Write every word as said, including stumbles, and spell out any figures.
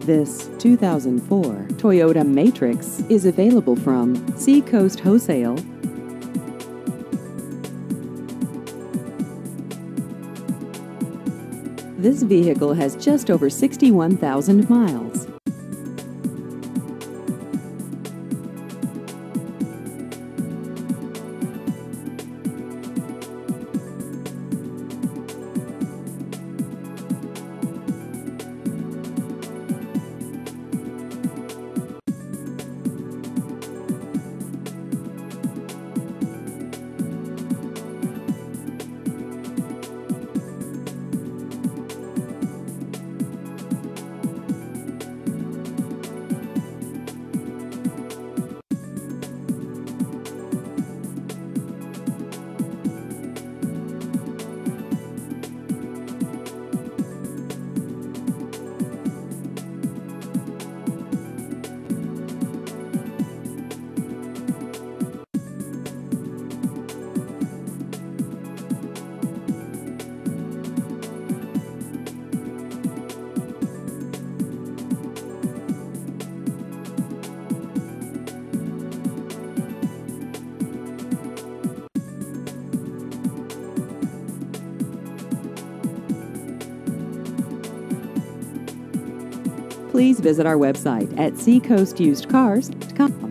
This two thousand four Toyota Matrix is available from Seacoast Wholesale. This vehicle has just over sixty-one thousand miles. Please visit our website at seacoast used cars dot com.